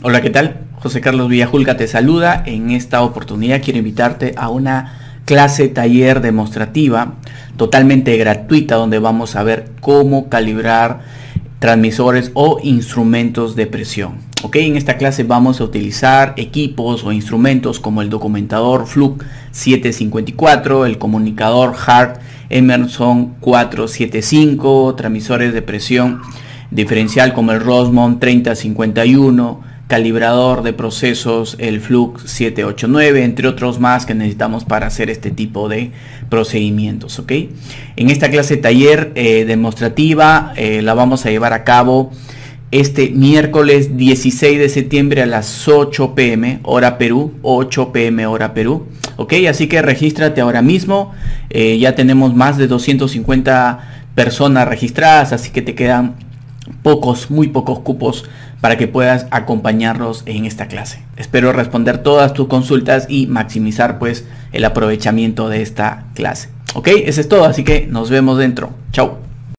Hola, ¿qué tal? José Carlos Villajulca te saluda. En esta oportunidad quiero invitarte a una clase taller demostrativa totalmente gratuita donde vamos a ver cómo calibrar transmisores o instrumentos de presión. Ok, en esta clase vamos a utilizar equipos o instrumentos como el documentador Fluke 754, el comunicador Hart Emerson 475, transmisores de presión diferencial como el Rosemont 3051, calibrador de procesos el Fluke 789, entre otros más que necesitamos para hacer este tipo de procedimientos. ¿Ok? En esta clase taller demostrativa la vamos a llevar a cabo este miércoles 16 de septiembre a las 8 p.m. hora Perú, 8 p.m. hora Perú. Ok, así que regístrate ahora mismo. Ya tenemos más de 250 personas registradas, así que te quedan muy pocos cupos para que puedas acompañarnos en esta clase. Espero responder todas tus consultas y maximizar pues el aprovechamiento de esta clase. Ok, eso es todo, así que nos vemos dentro. Chao.